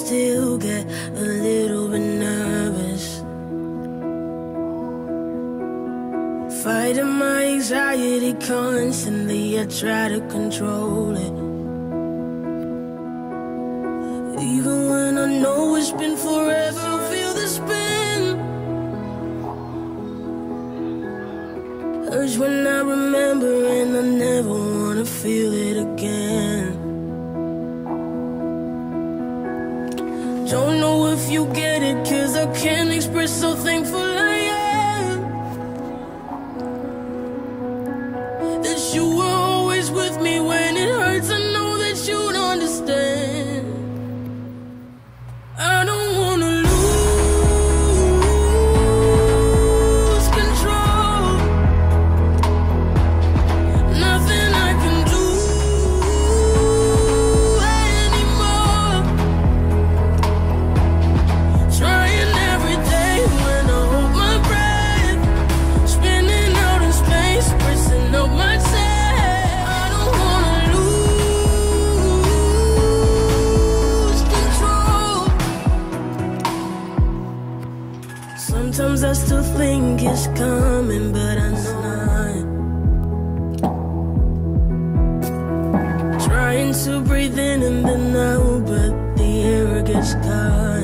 still get a little bit nervous. Fighting my anxiety constantly, I try to control it. Even when I know it's been forever, I feel the spin. Urge when I remember, and I never wanna feel it again. Don't know if you get it, 'cause I can't express how thankful I am that you were always with me when it hurts. I know that you'd understand. I don't wanna lose control. Nothing I can do anymore. Trying every day when I hold my breath, spinning out in space, pressing up my chest. I don't wanna lose control. Sometimes I still think it's coming, but I know not. Trying to breathe in and then out, but the air gets caught.